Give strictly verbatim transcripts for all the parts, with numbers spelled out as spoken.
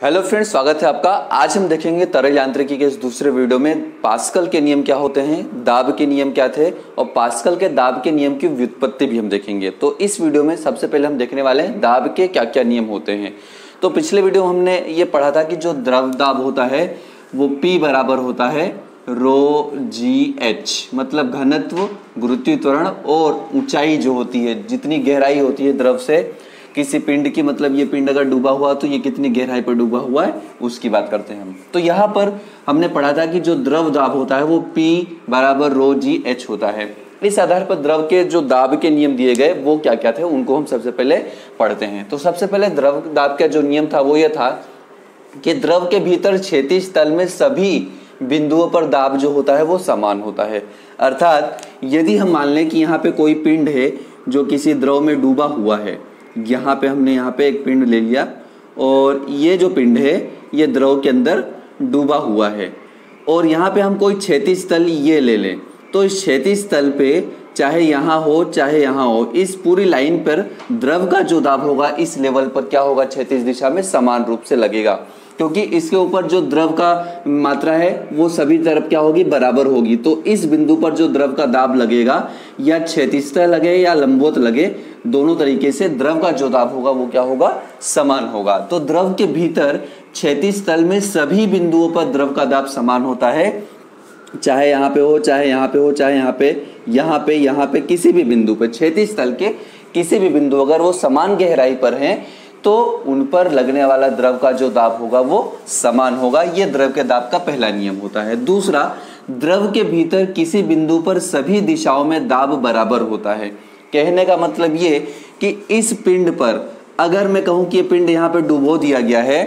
Hello friends, स्वागत है आपका। आज हम देखेंगे तरल यांत्रिकी के इस दूसरे वीडियो में पास्कल के नियम क्या होते हैं, दाब के नियम क्या थे और पास्कल के दाब के नियम की व्युत्पत्ति भी हम देखेंगे। तो इस वीडियो में सबसे पहले हम देखने वाले हैं दाब के क्या क्या नियम होते हैं। तो पिछले वीडियो में हमने ये पढ़ा था कि जो द्रव दाब होता है वो P बराबर होता है रो जी एच, मतलब घनत्व, गुरुत्वीय त्वरण और ऊंचाई जो होती है, जितनी गहराई होती है द्रव से किसी पिंड की, मतलब ये पिंड अगर डूबा हुआ तो ये कितनी गहराई पर डूबा हुआ है उसकी बात करते हैं हम। तो यहाँ पर हमने पढ़ा था कि जो द्रव दाब होता है वो P बराबर रो जी एच होता है। इस आधार पर द्रव के जो दाब के नियम दिए गए वो क्या क्या थे उनको हम सबसे पहले पढ़ते हैं। तो सबसे पहले द्रव दाब का जो नियम था वो ये था कि द्रव के भीतर क्षैतिज तल में सभी बिंदुओं पर दाब जो होता है वो समान होता है। अर्थात यदि हम मान लें कि यहाँ पे कोई पिंड है जो किसी द्रव में डूबा हुआ है, यहाँ पे हमने यहाँ पे एक पिंड ले लिया और ये जो पिंड है ये द्रव के अंदर डूबा हुआ है, और यहाँ पे हम कोई क्षैतिज तल ये ले लें, तो इस क्षैतिज तल पे चाहे यहाँ हो चाहे यहाँ हो, इस पूरी लाइन पर द्रव का जो दाब होगा इस लेवल पर क्या होगा, क्षैतिज दिशा में समान रूप से लगेगा, क्योंकि इसके ऊपर जो द्रव का मात्रा है वो सभी तरफ क्या होगी, बराबर होगी। तो इस बिंदु पर जो द्रव का दाब लगेगा या क्षैतिज लगे या लंबवत लगे, दोनों तरीके से द्रव का जो दाब होगा वो क्या होगा, समान होगा। तो द्रव के भीतर क्षैतिज तल में सभी बिंदुओं पर द्रव का दाब समान होता है, चाहे यहाँ पे हो चाहे यहाँ पे हो चाहे यहाँ पे यहाँ पे यहाँ पे किसी भी बिंदु पे, क्षैतिज तल के किसी भी बिंदु अगर वो समान गहराई पर हैं तो उन पर लगने वाला द्रव का जो दाब होगा वो समान होगा। ये द्रव के दाब का पहला नियम होता है। दूसरा, द्रव के भीतर किसी बिंदु पर सभी दिशाओं में दाब बराबर होता है। कहने का मतलब ये कि इस पिंड पर अगर मैं कहूं कि ये पिंड यहाँ पे डुबो दिया गया है,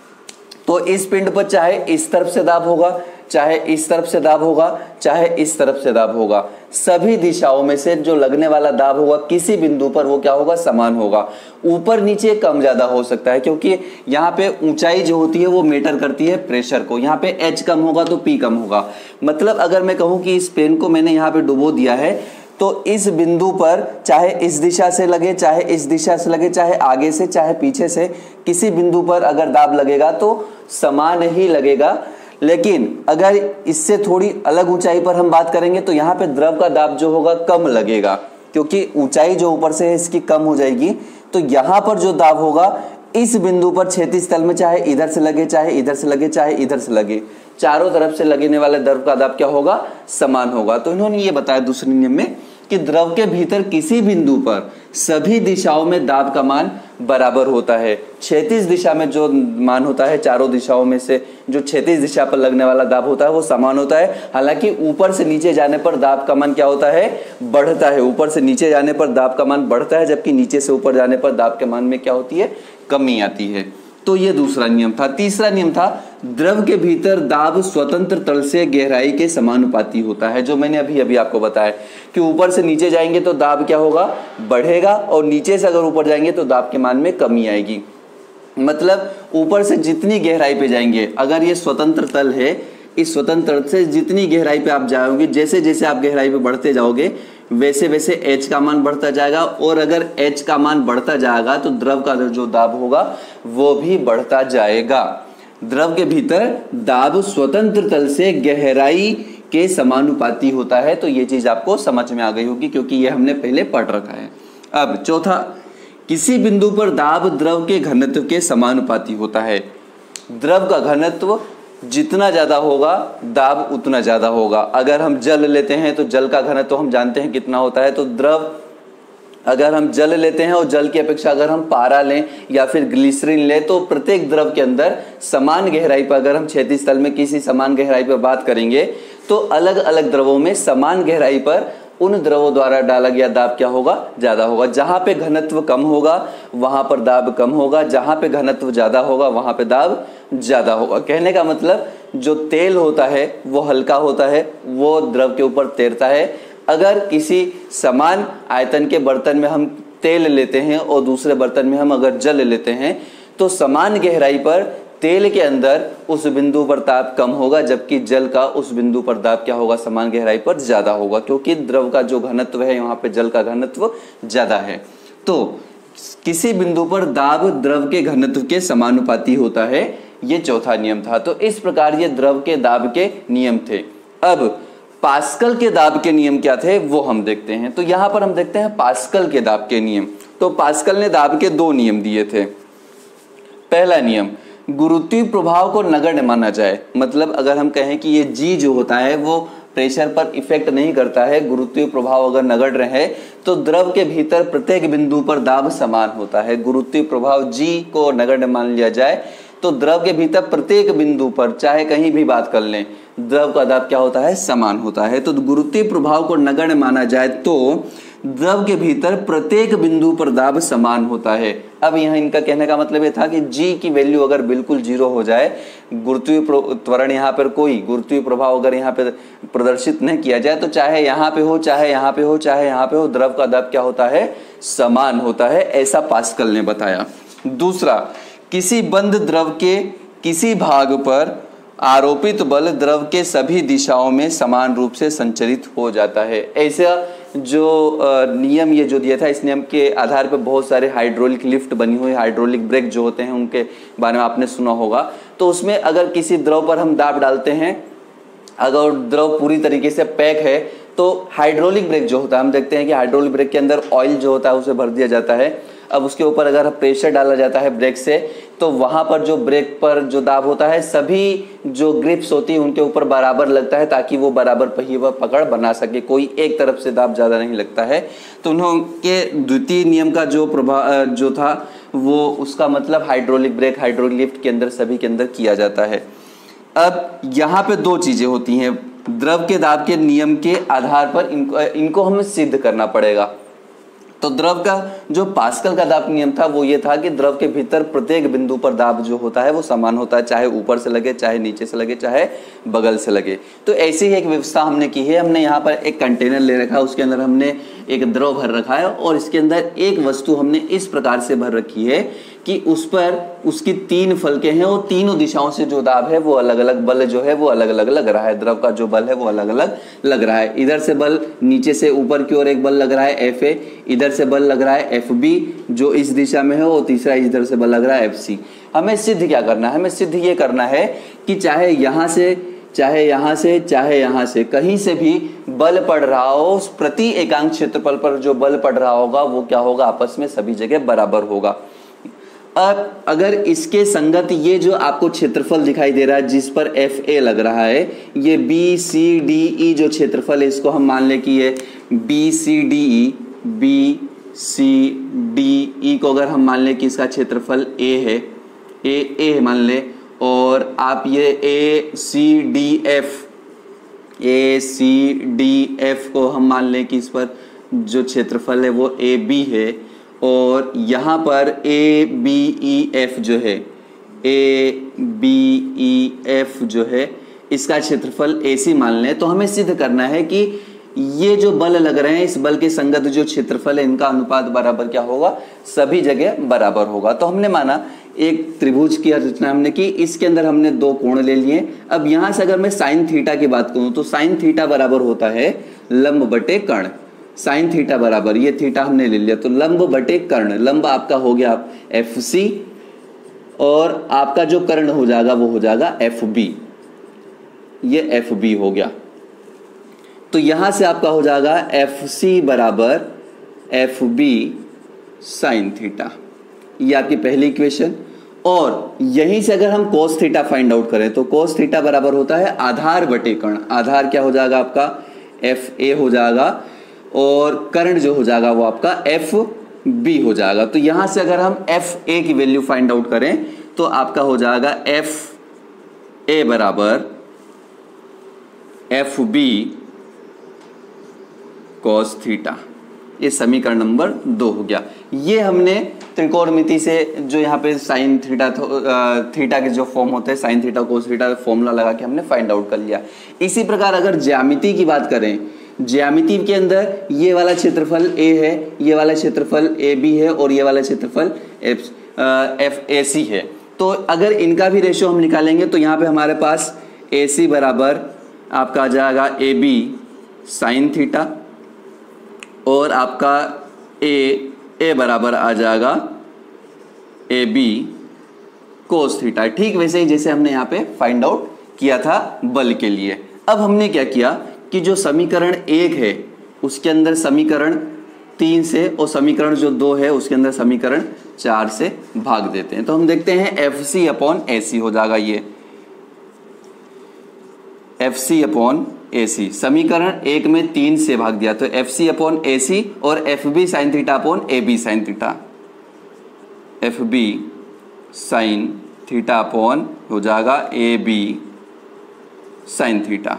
तो इस पिंड पर चाहे इस तरफ से दाब होगा, चाहे इस तरफ से दाब होगा, चाहे इस तरफ से दाब होगा, सभी दिशाओं में से जो लगने वाला दाब होगा किसी बिंदु पर वो क्या होगा, समान होगा। ऊपर नीचे कम ज्यादा हो सकता है, क्योंकि यहाँ पे ऊंचाई जो होती है वो मेटर करती है प्रेशर को। यहाँ पे एच कम होगा तो पी कम होगा। मतलब अगर मैं कहूँ कि इस पेन को मैंने यहाँ पे डुबो दिया है, तो इस बिंदु पर चाहे इस दिशा से लगे, चाहे इस दिशा से लगे, चाहे आगे से चाहे पीछे से, किसी बिंदु पर अगर दाब लगेगा तो समान ही लगेगा। लेकिन अगर इससे थोड़ी अलग ऊंचाई पर हम बात करेंगे तो यहाँ पे द्रव का दाब जो होगा कम लगेगा, क्योंकि ऊंचाई जो ऊपर से है इसकी कम हो जाएगी। तो यहाँ पर जो दाब होगा इस बिंदु पर क्षैतिज तल में चाहे इधर से लगे, चाहे इधर से लगे, चाहे इधर से लगे, चारों तरफ से लगने वाले द्रव का दाब क्या होगा, समान होगा। तो इन्होंने ये बताया दूसरे नियम में कि द्रव के भीतर किसी बिंदु पर सभी दिशाओं में दाब का मान बराबर होता है। क्षैतिज दिशा में जो मान होता है, चारों दिशाओं में से जो क्षैतिज दिशा पर लगने वाला दाब होता है वो समान होता है। हालांकि ऊपर से नीचे जाने पर दाब का मान क्या होता है, बढ़ता है। ऊपर से नीचे जाने पर दाब का मान बढ़ता है, जबकि नीचे से ऊपर जाने पर दाब के मान में क्या होती है, कमी आती है। तो ये दूसरा नियम था। तीसरा नियम था द्रव के भीतर दाब स्वतंत्र तल से गहराई के समानुपाती होता है, जो मैंने अभी अभी आपको बताया कि ऊपर से नीचे जाएंगे तो दाब क्या होगा, बढ़ेगा, और नीचे से अगर ऊपर जाएंगे तो दाब के मान में कमी आएगी। मतलब ऊपर से जितनी गहराई पे जाएंगे, अगर ये स्वतंत्र तल है, इस स्वतंत्र तल से जितनी गहराई पे आप जाओगे, जैसे जैसे आप गहराई पे बढ़ते जाओगे वैसे वैसे H का मान बढ़ता जाएगा, और अगर H का मान बढ़ता जाएगा तो द्रव का जो दाब होगा वो भी बढ़ता जाएगा। द्रव के भीतर दाब स्वतंत्र तल से गहराई के समानुपाती होता है। तो ये चीज आपको समझ में आ गई होगी, क्योंकि ये हमने पहले पढ़ रखा है। अब चौथा, किसी बिंदु पर दाब द्रव के घनत्व के समानुपाती होता है। द्रव का घनत्व जितना ज्यादा होगा दाब उतना ज्यादा होगा। अगर हम जल लेते हैं तो जल का घनत्व तो हम जानते हैं कितना होता है। तो द्रव अगर हम जल लेते हैं और जल की अपेक्षा अगर हम पारा लें या फिर ग्लिसरीन लें, तो प्रत्येक द्रव के अंदर समान गहराई पर, अगर हम क्षैतिज तल में किसी समान गहराई पर बात करेंगे तो अलग अलग द्रवों में समान गहराई पर उन द्रवों द्वारा डाला गया दाब क्या होगा, ज्यादा होगा। जहां पे घनत्व कम होगा वहां पर दाब कम होगा, जहां पे घनत्व ज्यादा होगा वहां पे दाब ज्यादा होगा। कहने का मतलब जो तेल होता है वो हल्का होता है, वो द्रव के ऊपर तैरता है। अगर किसी समान आयतन के बर्तन में हम तेल लेते हैं और दूसरे बर्तन में हम अगर जल लेते हैं, तो समान गहराई पर तेल के अंदर उस बिंदु पर दाब कम होगा, जबकि जल का उस बिंदु पर दाब क्या होगा, समान गहराई पर ज्यादा होगा, क्योंकि द्रव का जो घनत्व है यहाँ पे जल का घनत्व ज्यादा है। तो किसी बिंदु पर दाब द्रव के घनत्व के समानुपाती होता है। ये चौथा नियम था। तो इस प्रकार ये द्रव के दाब के नियम थे। अब पास्कल के दाब के नियम क्या थे वो हम देखते हैं। तो यहां पर हम देखते हैं पास्कल के दाब के नियम। तो पास्कल ने दाब के दो नियम दिए थे। पहला नियम, गुरुत्वीय प्रभाव को नगण्य माना जाए। मतलब अगर हम कहें कि ये जी जो होता है वो प्रेशर पर इफेक्ट नहीं करता है, गुरुत्वीय प्रभाव अगर नगण्य रहे तो द्रव के भीतर प्रत्येक बिंदु पर दाब समान होता है। गुरुत्वीय प्रभाव जी को नगण्य मान लिया जाए तो द्रव के भीतर प्रत्येक बिंदु पर चाहे कहीं भी बात कर लें, द्रव का दाब क्या होता है, समान होता है। तो गुरुत्वीय प्रभाव को नगण्य माना जाए तो द्रव के भीतर प्रत्येक बिंदु पर दाब समान होता है। अब यहाँ इनका कहने का मतलब ये था कि जी की वैल्यू अगर बिल्कुल जीरो हो जाए, गुरुत्वीय त्वरण यहाँ पर कोई गुरुत्वीय प्रभाव अगर यहाँ पे प्रदर्शित नहीं किया जाए तो चाहे यहाँ पे हो चाहे यहाँ पे हो चाहे यहाँ पे हो, द्रव का दाब क्या होता है, समान होता है। ऐसा पास्कल ने बताया। दूसरा, किसी बंद द्रव के किसी भाग पर आरोपित बल द्रव के सभी दिशाओं में समान रूप से संचरित हो जाता है। ऐसा जो नियम ये जो दिया था, इस नियम के आधार पर बहुत सारे हाइड्रोलिक लिफ्ट बनी हुई, हाइड्रोलिक ब्रेक जो होते हैं उनके बारे में आपने सुना होगा। तो उसमें अगर किसी द्रव पर हम दाब डालते हैं, अगर द्रव पूरी तरीके से पैक है तो हाइड्रोलिक ब्रेक जो होता है, हम देखते हैं कि हाइड्रोलिक ब्रेक के अंदर ऑयल जो होता है उसे भर दिया जाता है। अब उसके ऊपर अगर प्रेशर डाला जाता है ब्रेक से तो वहां पर जो ब्रेक पर जो दाब होता है सभी जो ग्रिप्स होती है उनके ऊपर बराबर लगता है ताकि वो बराबर पहिए व पकड़ बना सके, कोई एक तरफ से दाब ज़्यादा नहीं लगता है। तो उन्होंने द्वितीय नियम का जो प्रभाव जो था वो उसका मतलब हाइड्रोलिक ब्रेक हाइड्रोलिक लिफ्ट के अंदर सभी के अंदर किया जाता है। अब यहाँ पे दो चीज़ें होती हैं, द्रव के दाब के नियम के आधार पर इनको इनको हमें सिद्ध करना पड़ेगा। तो द्रव का जो पास्कल का दाब नियम था वो ये था कि द्रव के भीतर प्रत्येक बिंदु पर दाब जो होता है वो समान होता है, चाहे ऊपर से लगे, चाहे नीचे से लगे, चाहे बगल से लगे। तो ऐसी ही एक व्यवस्था हमने की है। हमने यहाँ पर एक कंटेनर ले रखा है, उसके अंदर हमने एक द्रव भर रखा है और इसके अंदर एक वस्तु हमने इस प्रकार से भर रखी है कि उस पर उसकी तीन फलके हैं और तीनों दिशाओं से जो दाब है वो अलग अलग बल जो है वो अलग अलग लग रहा है। द्रव का जो बल है वो अलग अलग लग रहा है। इधर से बल नीचे से ऊपर की ओर एक बल लग रहा है एफ ए, इधर से बल लग रहा है एफ बी जो इस दिशा में है, और तीसरा इधर से बल लग रहा है एफ सी। हमें सिद्ध क्या करना है, हमें सिद्ध ये करना है कि चाहे यहाँ से चाहे यहाँ से चाहे यहाँ से कहीं से भी बल पड़ रहा हो, प्रति एकांक क्षेत्रफल पर जो बल पड़ रहा होगा वो क्या होगा, आपस में सभी जगह बराबर होगा। अब अगर इसके संगत ये जो आपको क्षेत्रफल दिखाई दे रहा है जिस पर एफ ए लग रहा है, ये बी सी डी ई जो क्षेत्रफल है इसको हम मान लें कि ये B C D E B C D E को अगर हम मान लें कि इसका क्षेत्रफल ए है, ए ए मान लें, और आप ये A C D F A C D F को हम मान लें कि इस पर जो क्षेत्रफल है वो ए बी है, और यहाँ पर ए बी ई एफ जो है ए बी ई एफ जो है इसका क्षेत्रफल ए सी मान लें। तो हमें सिद्ध करना है कि ये जो बल लग रहे हैं इस बल के संगत जो क्षेत्रफल है इनका अनुपात बराबर क्या होगा, सभी जगह बराबर होगा। तो हमने माना एक त्रिभुज की रचना हमने की, इसके अंदर हमने दो कोण ले लिए। अब यहाँ से अगर मैं साइन थीटा की बात करूँ तो साइन थीटा बराबर होता है लंब बटे कर्ण। साइन थीटा बराबर, ये थीटा हमने ले लिया तो लंब बटे कर्ण, लंब आपका हो गया एफ सी और आपका जो कर्ण हो जाएगा वो हो जाएगा एफ बी, ये एफ बी हो गया। तो यहां से आपका हो जाएगा एफ सी बराबर एफ बी साइन थीटा, ये आपकी पहली इक्वेशन। और यहीं से अगर हम कोस थीटा फाइंड आउट करें तो कोस थीटा बराबर होता है आधार बटे कर्ण। आधार क्या हो जाएगा आपका एफ ए हो जाएगा और कर्ण जो हो जाएगा वो आपका एफ बी हो जाएगा। तो यहां से अगर हम एफ ए की वैल्यू फाइंड आउट करें तो आपका हो जाएगा एफ ए बराबर एफ बी कॉस थीटा। ये समीकरण नंबर दो हो गया। ये हमने त्रिकोणमिति से जो यहाँ पे साइन थीटा थीटा के जो फॉर्म होते हैं sine theta cos theta formula लगा के हमने फाइंड आउट कर लिया। इसी प्रकार अगर ज्यामिति की बात करें, ज्यामिति के अंदर ये वाला क्षेत्रफल ए है, ये वाला क्षेत्रफल ए बी है और ये वाला क्षेत्रफल एफ एफ ए सी है। तो अगर इनका भी रेशियो हम निकालेंगे तो यहाँ पे हमारे पास ए सी बराबर आपका आ जाएगा ए बी साइन थीटा और आपका ए ए बराबर आ जाएगा ए बी कोस थीटा। ठीक वैसे ही जैसे हमने यहाँ पे फाइंड आउट किया था बल के लिए। अब हमने क्या किया कि जो समीकरण एक है उसके अंदर समीकरण तीन से और समीकरण जो दो है उसके अंदर समीकरण चार से भाग देते हैं। तो हम देखते हैं एफ सी अपॉन ए सी हो जाएगा ये एफ सी अपॉन ए सी। समीकरण एक में तीन से भाग दिया तो F C upon A C और F B sine theta upon A B sine theta. F B sine theta upon हो जाएगा ए बी साइन थीटा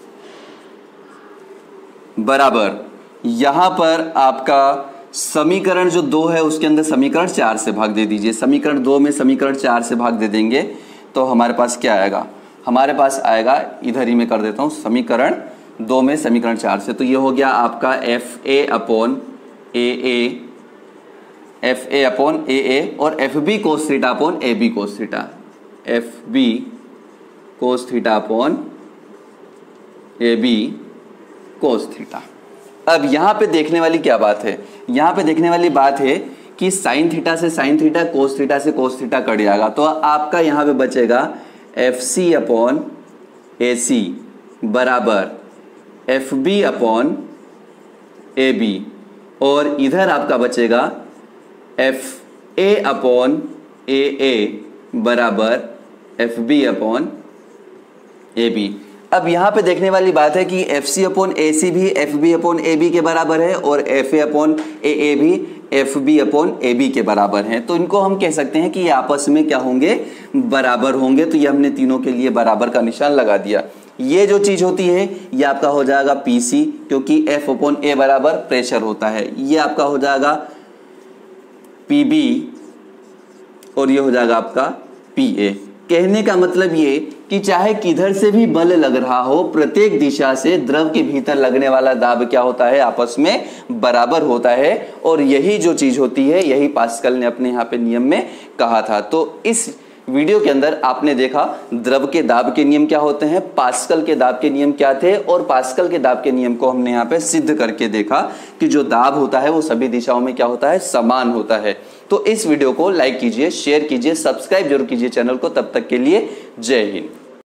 बराबर यहां पर आपका समीकरण जो दो है उसके अंदर समीकरण चार से भाग दे दीजिए। समीकरण दो में समीकरण चार से भाग दे देंगे तो हमारे पास क्या आएगा, हमारे पास आएगा, इधर ही मैं कर देता हूं, समीकरण दो में समीकरण चार से। तो ये हो गया आपका F A upon A A F A upon A A और F B cos theta upon A B cos theta. F B cos theta upon A B cos theta. अब यहां पे देखने वाली क्या बात है, यहां पे देखने वाली बात है कि साइन थीटा से साइन थीटा, कोस थीटा से कोस थीटा कट जाएगा। तो आपका यहां पे बचेगा F C upon A C बराबर F B upon A B और इधर आपका बचेगा F A upon A A बराबर F B upon A B. अब यहां पे देखने वाली बात है कि F C upon A C भी F B upon A B के बराबर है और F A upon A A भी F B upon A B के बराबर है। तो इनको हम कह सकते हैं कि ये आपस में क्या होंगे, बराबर होंगे। तो ये हमने तीनों के लिए बराबर का निशान लगा दिया। ये जो चीज होती है ये आपका हो जाएगा पी सी, क्योंकि एफ अपॉन ए बराबर प्रेशर होता है। ये आपका हो जाएगा पी बी और ये हो जाएगा आपका पी ए। कहने का मतलब ये कि चाहे किधर से भी बल लग रहा हो, प्रत्येक दिशा से द्रव के भीतर लगने वाला दाब क्या होता है, आपस में बराबर होता है। और यही जो चीज होती है यही पास्कल ने अपने यहाँ पे नियम में कहा था। तो इस वीडियो के अंदर आपने देखा द्रव के दाब के नियम क्या होते हैं, पास्कल के दाब के नियम क्या थे और पास्कल के दाब के नियम को हमने यहाँ पे सिद्ध करके देखा कि जो दाब होता है वो सभी दिशाओं में क्या होता है, समान होता है। तो इस वीडियो को लाइक कीजिए, शेयर कीजिए, सब्सक्राइब जरूर कीजिए चैनल को। तब तक के लिए जय हिंद।